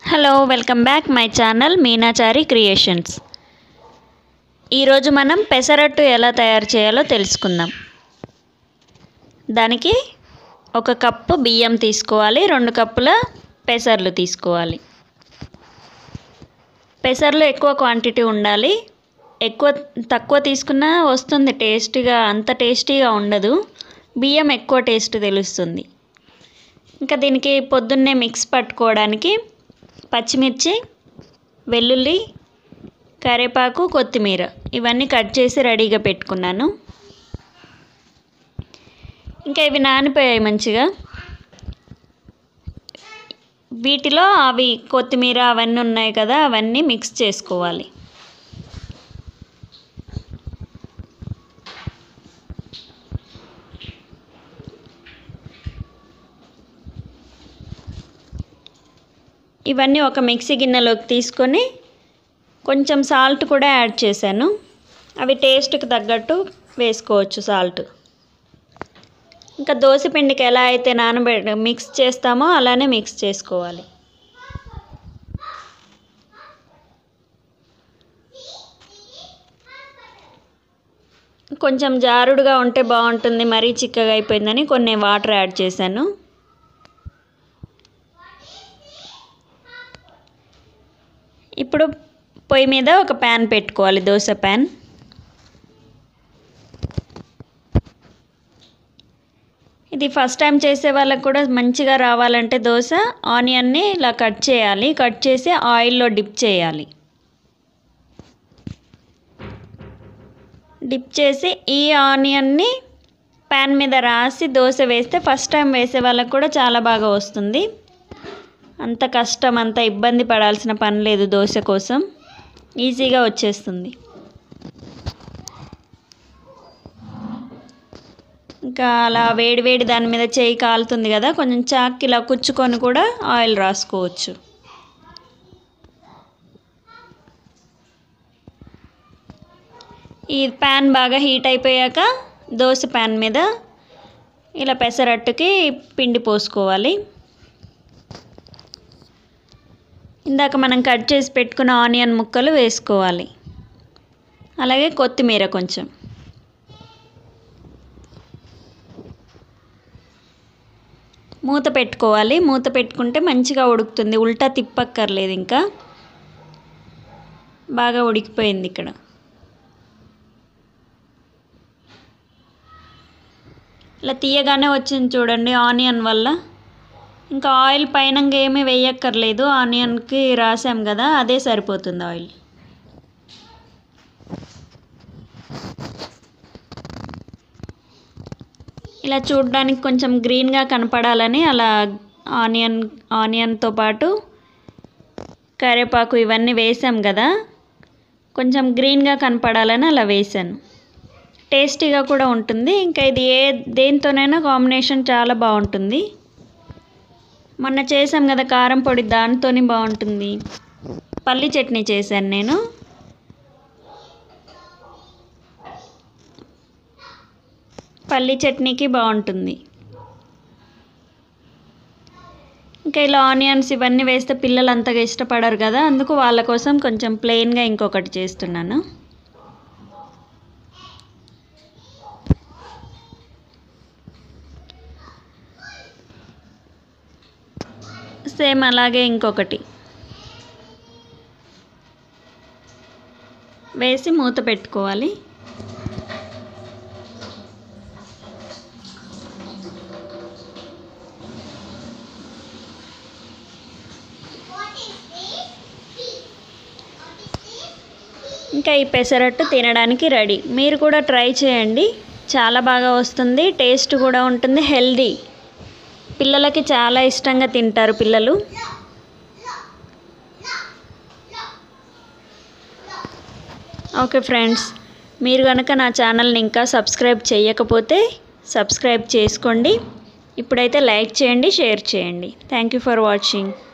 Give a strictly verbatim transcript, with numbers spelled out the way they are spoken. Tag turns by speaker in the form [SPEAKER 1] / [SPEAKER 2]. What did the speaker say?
[SPEAKER 1] Hello welcome back my channel Meenachari creations. ఈరోజు మనం పెసరట్టు ఎలా తయారు చేయాలో తెలుసుకుందాం. దానికి ఒక కప్పు బియ్యం తీసుకోవాలి, రెండు కప్పుల పెసర్లు తీసుకోవాలి. పెసర్లు ఎక్కువ క్వాంటిటీ ఉండాలి. ఎక్కువ తక్కువ తీసుకున్నా వస్తుంది టేస్టీగా, అంత టేస్టీగా ఉండదు. బియ్యం ఎక్కువ టేస్ట్ తెలుస్తుంది. ఇంకా దీనికి పొద్దున్నే మిక్స్ పట్టుకోవడానికి పచ్చిమిర్చి, వెల్లుల్లి, కరివేపాకు, కొత్తిమీర ఇవన్నీ కట్ చేసి రెడీగా పెట్టుకున్నాను. ఇంకా ఇవి నానిపోయాయి మంచిగా. వీటిలో అవి కొత్తిమీర అవన్నీ ఉన్నాయి కదా, అవన్నీ మిక్స్ చేసుకోవాలి. ఇవన్నీ ఒక మిక్సీ గిన్నెలోకి తీసుకొని కొంచెం సాల్ట్ కూడా యాడ్ చేశాను. అవి టేస్ట్కి తగ్గట్టు వేసుకోవచ్చు సాల్ట్. ఇంకా దోసపిండికి ఎలా అయితే నానబె మిక్స్ చేస్తామో అలానే మిక్స్ చేసుకోవాలి. కొంచెం జారుడుగా ఉంటే బాగుంటుంది, మరీ చిక్కగా అయిపోయిందని కొన్ని వాటర్ యాడ్ చేశాను. ఇప్పుడు పొయ్యి మీద ఒక ప్యాన్ పెట్టుకోవాలి, దోశ ప్యాన్. ఇది ఫస్ట్ టైం చేసే వాళ్ళకు కూడా మంచిగా రావాలంటే దోశ ఆనియన్ని ఇలా కట్ చేయాలి. కట్ చేసి ఆయిల్లో డిప్ చేయాలి. డిప్ చేసి ఈ ఆనియన్ని ప్యాన్ మీద రాసి దోశ వేస్తే ఫస్ట్ టైం వేసే వాళ్ళకు కూడా చాలా బాగా వస్తుంది. అంత కష్టం, అంత ఇబ్బంది పడాల్సిన పని లేదు. దోశ కోసం ఈజీగా వచ్చేస్తుంది. ఇంకా అలా వేడి వేడి దాని మీద చేయి కాలుతుంది కదా, కొంచెం చాక్ ఇలా కుచ్చుకొని కూడా ఆయిల్ రాసుకోవచ్చు. ఈ ప్యాన్ బాగా హీట్ అయిపోయాక దోశ ప్యాన్ మీద ఇలా పెసరట్టుకి పిండి పోసుకోవాలి. ఇందాక మనం కట్ చేసి పెట్టుకున్న ఆనియన్ ముక్కలు వేసుకోవాలి. అలాగే కొత్తిమీర కొంచెం. మూత పెట్టుకోవాలి. మూత పెట్టుకుంటే మంచిగా ఉడుకుతుంది. ఉల్టా తిప్పక్కర్లేదు. ఇంకా బాగా ఉడికిపోయింది. ఇక్కడ ఇలా తీయగానే వచ్చింది చూడండి ఆనియన్ వల్ల. ఇంకా ఆయిల్ పైన ఏమీ వేయక్కర్లేదు, ఆనియన్కి రాసాం కదా, అదే సరిపోతుంది ఆయిల్. ఇలా చూడడానికి కొంచెం గ్రీన్గా కనపడాలని అలా ఆనియన్ ఆనియన్తో పాటు కరివేపాకు ఇవన్నీ వేసాం కదా, కొంచెం గ్రీన్గా కనపడాలని అలా వేసాను. టేస్టీగా కూడా ఉంటుంది. ఇంకా ఇది ఏ దేనితోనైనా కాంబినేషన్ చాలా బాగుంటుంది. మొన్న చేసాం కదా కారం పొడి, దానితోని బాగుంటుంది. పల్లి చట్నీ చేశాను నేను. పల్లి చట్నీకి బాగుంటుంది. ఇంకా ఇలా ఆనియన్స్ ఇవన్నీ వేస్తే పిల్లలు అంతగా ఇష్టపడరు కదా, అందుకు వాళ్ళ కోసం కొంచెం ప్లెయిన్గా ఇంకొకటి చేస్తున్నాను. సేమ్ అలాగే ఇంకొకటి వేసి మూత పెట్టుకోవాలి. ఇంకా ఈ పెసరట్టు తినడానికి రెడీ. మీరు కూడా ట్రై చేయండి, చాలా బాగా వస్తుంది. టేస్ట్ కూడా ఉంటుంది, హెల్దీ. పిల్లలకి చాలా ఇష్టంగా తింటారు పిల్లలు. ఓకే ఫ్రెండ్స్, మీరు కనుక నా ఛానల్ని ఇంకా సబ్స్క్రైబ్ చేయకపోతే సబ్స్క్రైబ్ చేసుకోండి. ఇప్పుడైతే లైక్ చేయండి, షేర్ చేయండి. Thank you for watching.